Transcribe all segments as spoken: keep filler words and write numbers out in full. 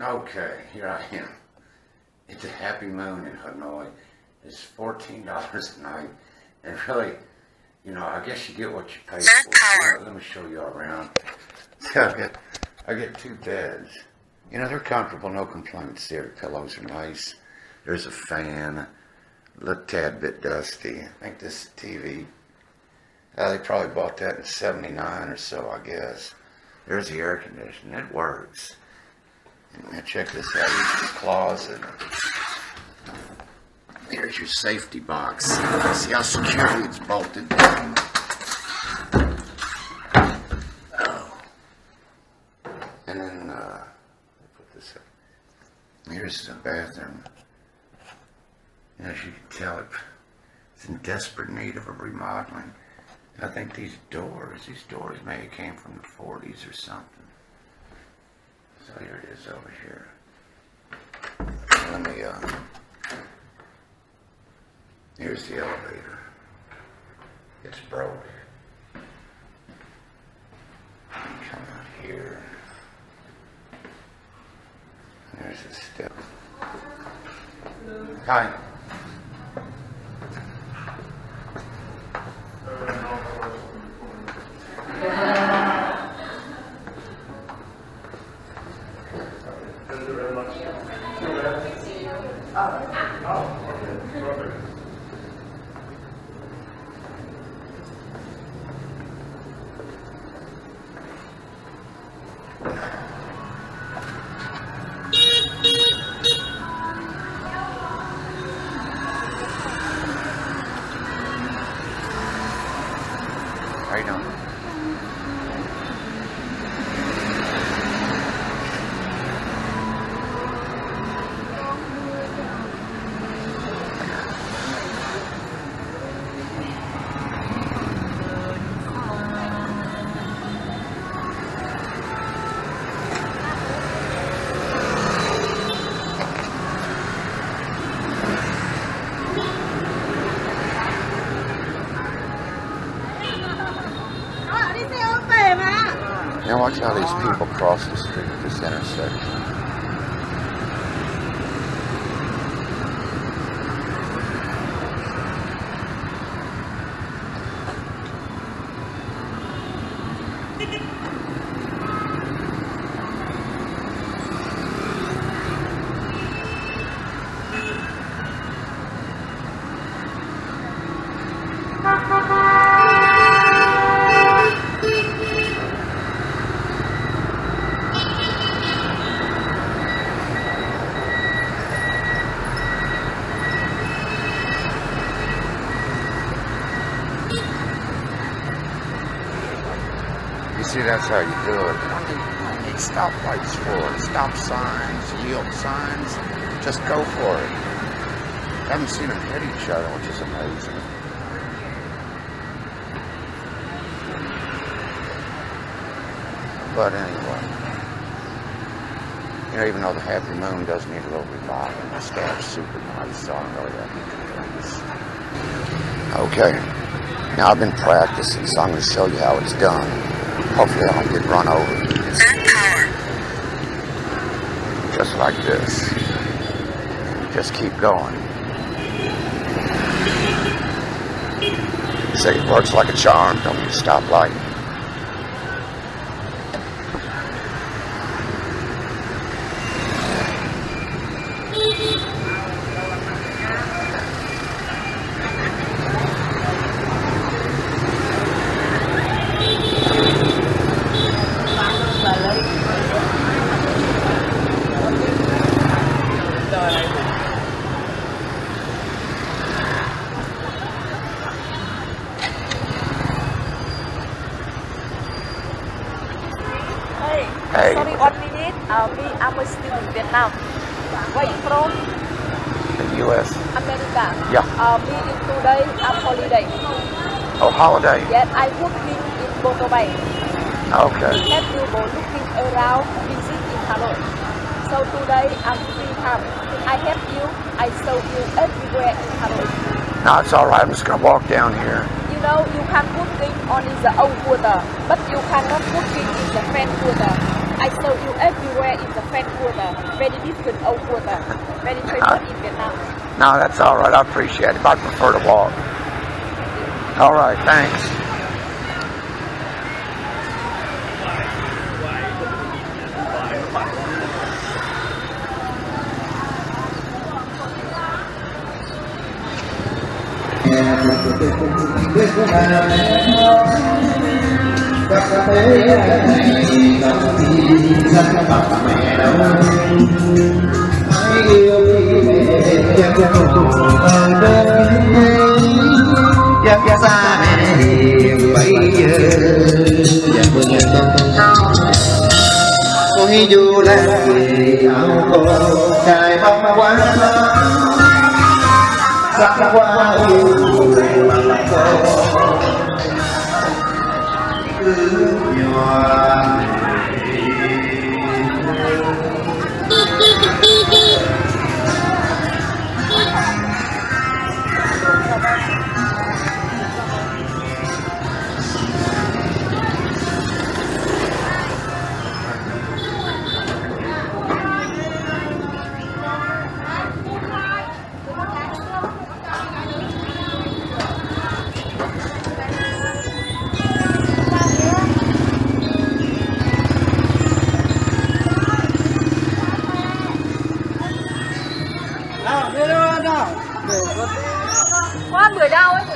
Okay, here I am. It's a Happy Moon in Hanoi. It's fourteen dollars a night. And really, you know, I guess you get what you pay for. Let me show you all around. So I get, I get two beds. You know, they're comfortable, no complaints there. The pillows are nice. There's a fan, a little tad bit dusty. I think this T V, uh, they probably bought that in seventy-nine or so, I guess. There's the air conditioning. It works. And check this out. Here's the closet. There's your safety box. See how securely it's bolted down. Oh. And then, uh, put this up. Here's the bathroom. And as you can tell, it's in desperate need of a remodeling. I think these doors, these doors may have came from the forties or something. So here it is over here. Let me, uh, here's the elevator. It's broke. Come out here. There's a step. Hi. How you doing? Now watch how these people cross the street at this intersection. See, that's how you do it. I mean, you need stoplights for it, stop signs, yield signs. Just go for it. I haven't seen them hit each other, which is amazing. But anyway, you know, even though the Happy Moon does need a little remodeling, the staff's super nice, so I don't really have any complaints. Okay, now I've been practicing, so I'm going to show you how it's done. Hopefully I don't get run over. Just like this. Just keep going. Say it works like a charm, don't need a stoplight. Hey. Sorry, one minute. Uh, me, I'm still in Vietnam. Where you from? The U S America. Yeah. Uh, me in today, I'm holiday. Oh, holiday? Yes, I working in motorbike. Okay. Have you go looking around, visit in Hanoi. So today, I'm free time. I help you. I show you everywhere in Hanoi. No, it's all right. I'm just going to walk down here. You know, you can put things on in the old water, but you cannot put it in the fresh water. I saw you everywhere in the fan quarter. Very different old quarter. Very famous in Vietnam. No, that's all right. I appreciate it. I prefer to walk. All right, thanks. Các tế này dòng tin dân tộc mẹ đâu hãy yêu khi mẹ cho đời bên chắc xa mẹ bây giờ và mừng ôi dù là áo cô cài bóng quá sắc qua yêu bằng cô cứ nhòa Quá bưởi đau ấy.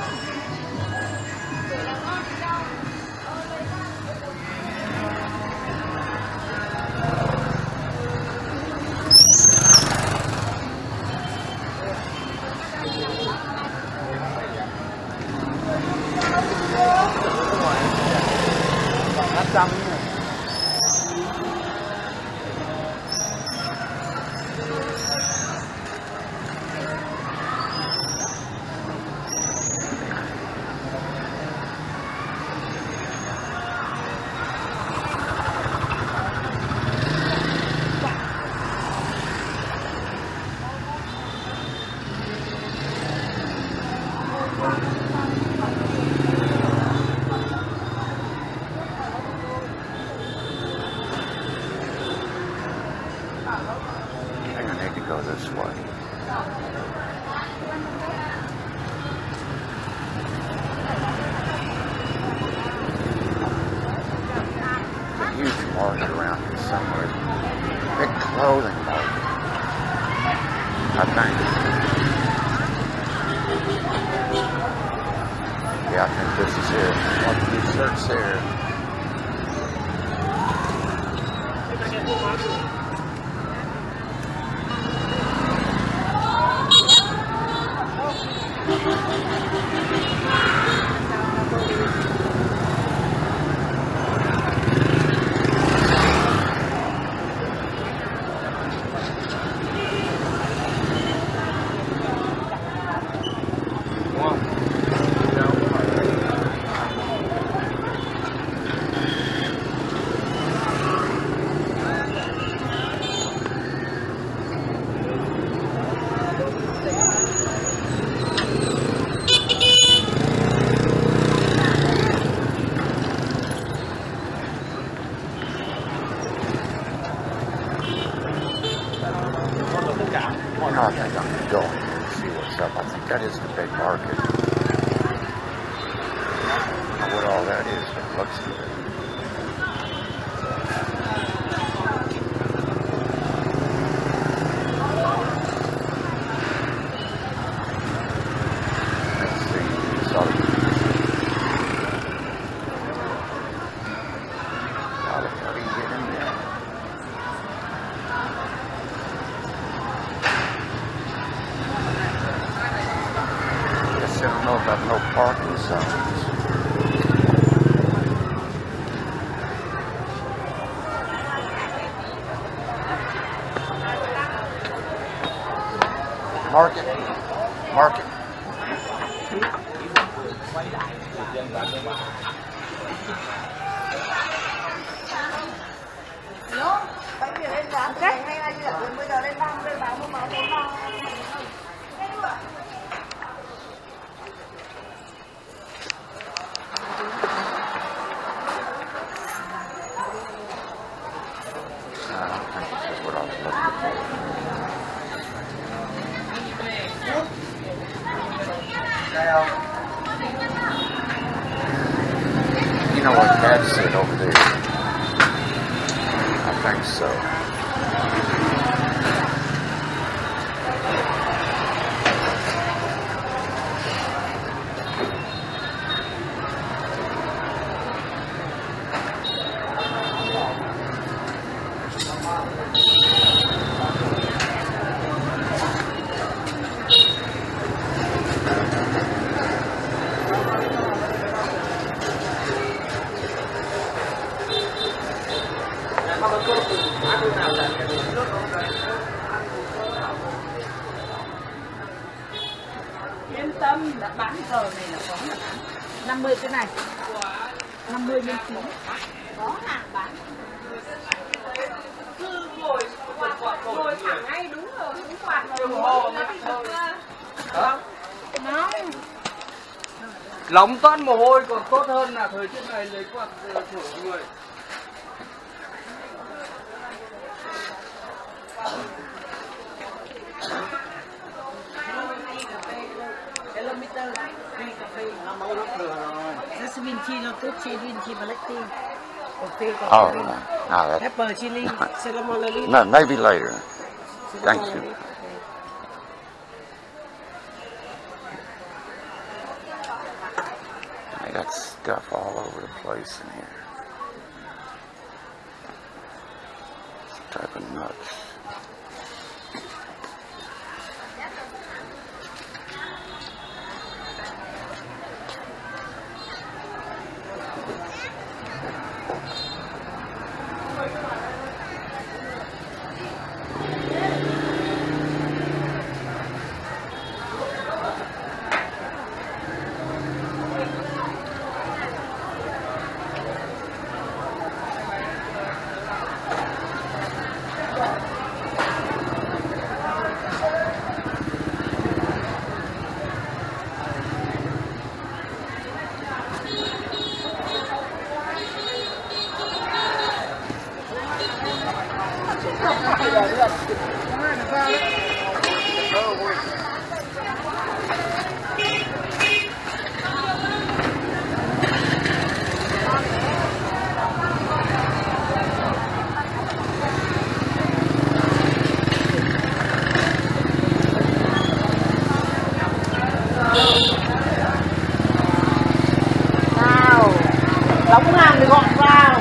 Go this way. There's a huge market around here somewhere. Big clothing market. I think. Yeah, I think this is it. What do you search there? I think I'm going to go in here and see what's up. I think that is the big market. I don't know what all that is, but it looks good. Let's see. It's all how the hell do you get in there? I don't know about no parking signs. Market. Market. That's it over there. I think so. Yên tâm, đã bán cờ này là có là bán năm mươi cái này, năm mươi nhân chín có hàng bán. Cứ ngồi ngồi thẳng ngay đúng rồi, đúng quạt rồi ngồi nó bị không? Nóng. Nóng toát mồ hôi còn tốt hơn là thời tiết này lấy quạt thổi người. Jasmine tea nó tốt, tea green tea, black tea. Okay, Oh, no, that, pepper, chili, cinnamon, olive. no, maybe later. Thank you. I got stuff all over the place in here. This type of nuts. Nào, đóng hàng thì gọn vào.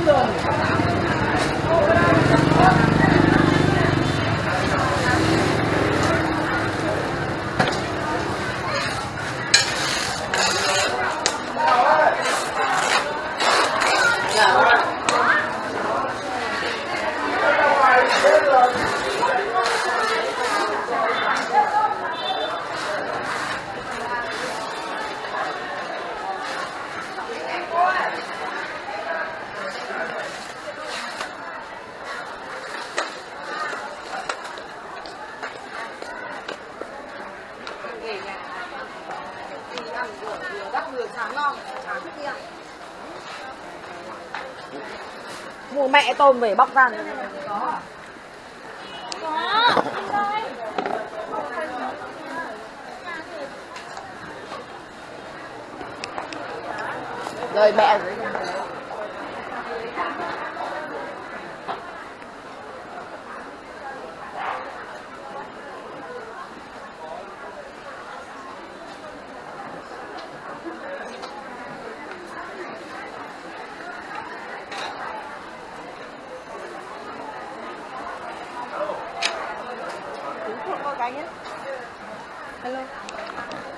Mua mẹ tôm về bóc ra. Có. Có. Rồi mẹ cái nhé. Hello.